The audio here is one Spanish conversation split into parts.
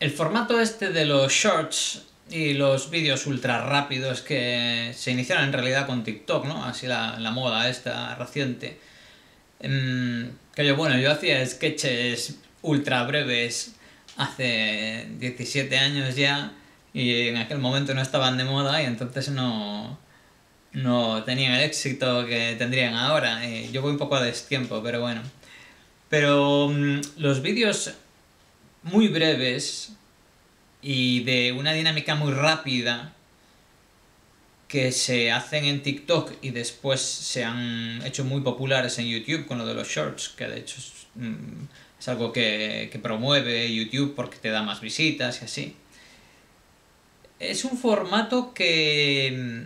El formato este de los shorts y los vídeos ultra rápidos que se iniciaron en realidad con TikTok, ¿no? Así la moda esta reciente. Yo hacía sketches ultra breves hace 17 años ya y en aquel momento no estaban de moda y entonces no tenían el éxito que tendrían ahora. Yo voy un poco a destiempo, pero bueno. Pero los vídeos muy breves y de una dinámica muy rápida que se hacen en TikTok y después se han hecho muy populares en YouTube con lo de los shorts, que de hecho es algo que promueve YouTube porque te da más visitas y así. Es un formato que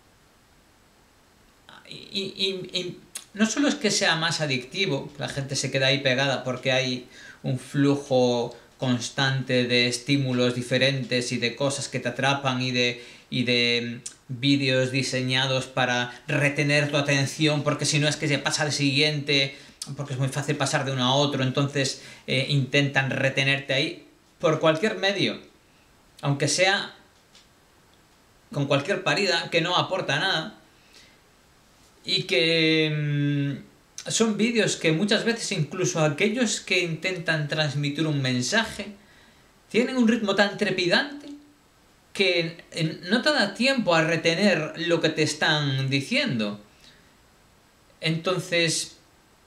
y no solo es que sea más adictivo, la gente se queda ahí pegada porque hay un flujo constante de estímulos diferentes y de cosas que te atrapan y de vídeos diseñados para retener tu atención, porque si no es que se pasa al siguiente, porque es muy fácil pasar de uno a otro, entonces intentan retenerte ahí por cualquier medio, aunque sea con cualquier parida que no aporta nada. Y que son vídeos que muchas veces incluso aquellos que intentan transmitir un mensaje tienen un ritmo tan trepidante que no te da tiempo a retener lo que te están diciendo. Entonces,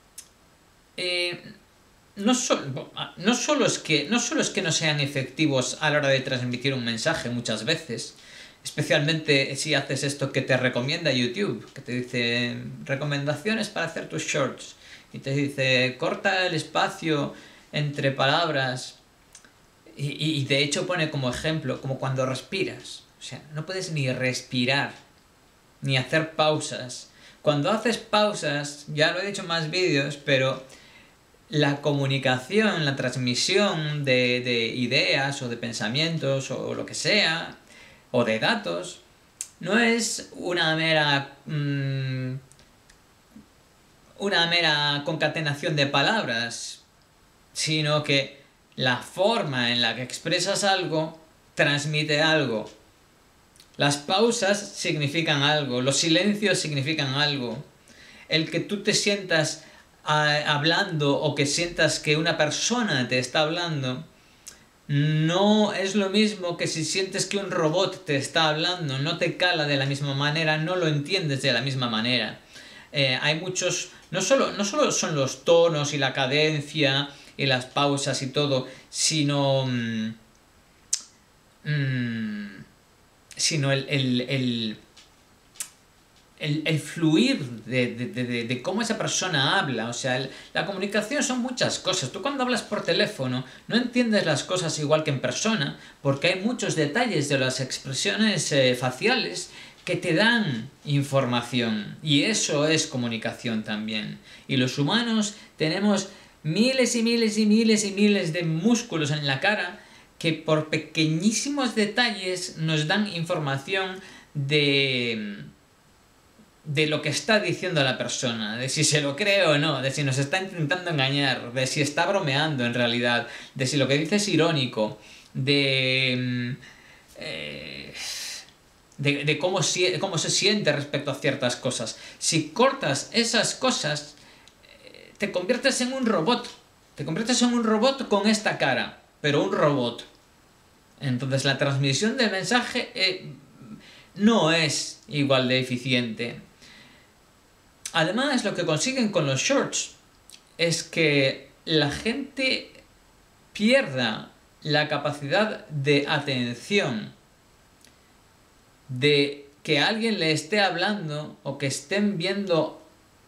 no solo es que no sean efectivos a la hora de transmitir un mensaje muchas veces, especialmente si haces esto que te recomienda YouTube, que te dice recomendaciones para hacer tus shorts y te dice corta el espacio entre palabras y de hecho pone como ejemplo como cuando respiras, o sea, no puedes ni respirar ni hacer pausas. Cuando haces pausas, ya lo he dicho en más vídeos, pero la comunicación, la transmisión de ideas o de pensamientos o lo que sea, o de datos, no es una mera concatenación de palabras, sino que la forma en la que expresas algo transmite algo. Las pausas significan algo, los silencios significan algo. El que tú te sientas hablando o que sientas que una persona te está hablando no es lo mismo que si sientes que un robot te está hablando, no te cala de la misma manera, no lo entiendes de la misma manera. Hay muchos, no solo son los tonos y la cadencia y las pausas y todo, sino el fluir de cómo esa persona habla. O sea, la comunicación son muchas cosas. Tú cuando hablas por teléfono no entiendes las cosas igual que en persona, porque hay muchos detalles de las expresiones faciales que te dan información. Y eso es comunicación también. Y los humanos tenemos miles y miles y miles y miles de músculos en la cara que por pequeñísimos detalles nos dan información de lo que está diciendo la persona, de si se lo cree o no, de si nos está intentando engañar, de si está bromeando en realidad, de si lo que dice es irónico, de cómo se siente respecto a ciertas cosas. Si cortas esas cosas, te conviertes en un robot. Te conviertes en un robot con esta cara, pero un robot. Entonces la transmisión del mensaje no es igual de eficiente. Además, lo que consiguen con los shorts es que la gente pierda la capacidad de atención, de que alguien le esté hablando o que estén viendo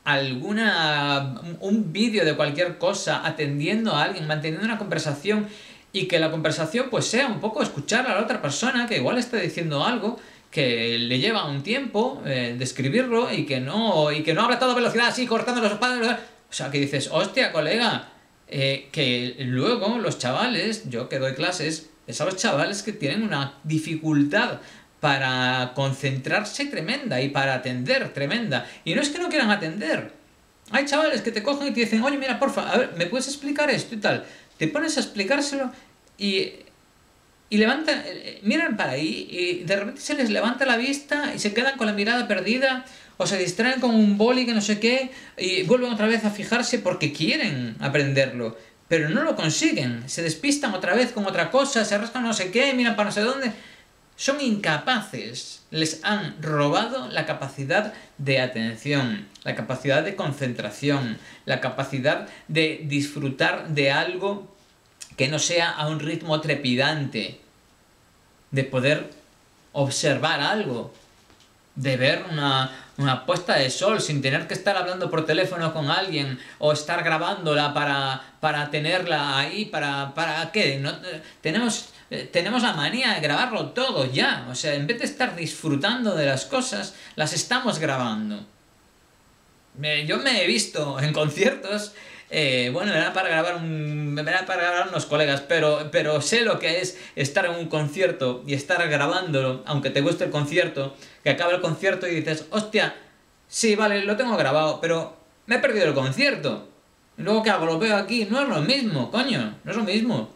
un vídeo de cualquier cosa, atendiendo a alguien, manteniendo una conversación y que la conversación pues sea un poco escuchar a la otra persona que igual está diciendo algo que le lleva un tiempo de escribirlo y que no habla a toda velocidad así cortando los palos. O sea, que dices, hostia, colega, que luego los chavales, yo que doy clases, ves a los chavales que tienen una dificultad para concentrarse tremenda y para atender tremenda. Y no es que no quieran atender. Hay chavales que te cogen y te dicen, oye, mira, porfa, a ver, ¿me puedes explicar esto y tal? Te pones a explicárselo y y levantan, miran para ahí y de repente se les levanta la vista y se quedan con la mirada perdida o se distraen con un boli que no sé qué y vuelven otra vez a fijarse porque quieren aprenderlo, pero no lo consiguen, se despistan otra vez con otra cosa, se rascan no sé qué, miran para no sé dónde. Son incapaces, les han robado la capacidad de atención, la capacidad de concentración, la capacidad de disfrutar de algo que no sea a un ritmo trepidante, de poder observar algo, de ver una puesta de sol sin tener que estar hablando por teléfono con alguien o estar grabándola para tenerla ahí, ¿para qué? No, tenemos la manía de grabarlo todo ya, o sea, en vez de estar disfrutando de las cosas, las estamos grabando. Yo me he visto en conciertos, bueno, era para grabar unos colegas, pero sé lo que es estar en un concierto y estar grabándolo, aunque te guste el concierto, que acaba el concierto y dices, hostia, sí, vale, lo tengo grabado, pero me he perdido el concierto. Y luego, ¿qué hago? Lo veo aquí, no es lo mismo, coño, no es lo mismo.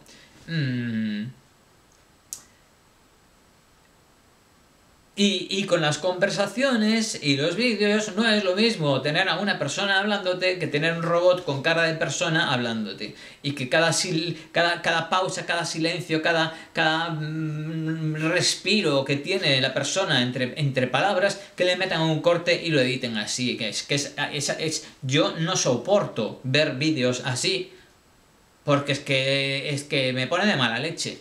Y con las conversaciones y los vídeos no es lo mismo tener a una persona hablándote que tener un robot con cara de persona hablándote. Y que cada pausa, cada silencio, cada respiro que tiene la persona entre palabras, que le metan un corte y lo editen así. Yo no soporto ver vídeos así porque es que me pone de mala leche.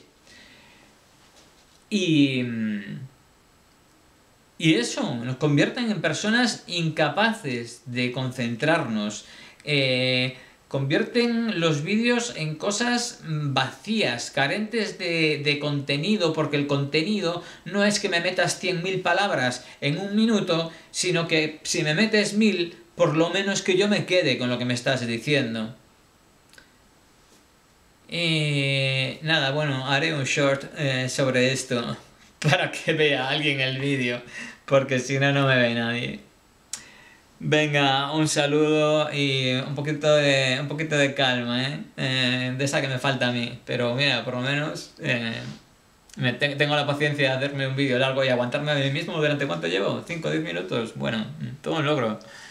Y eso, nos convierten en personas incapaces de concentrarnos. Convierten los vídeos en cosas vacías, carentes de contenido, porque el contenido no es que me metas 100.000 palabras en un minuto, sino que si me metes 1.000, por lo menos que yo me quede con lo que me estás diciendo. Nada, bueno, haré un short sobre esto para que vea alguien el vídeo, porque si no, no me ve nadie. Venga, un saludo y un poquito de calma, de esa que me falta a mí. Pero mira, por lo menos tengo la paciencia de hacerme un vídeo largo y aguantarme a mí mismo durante ¿cuánto llevo? ¿5 o 10 minutos? Bueno, todo un logro.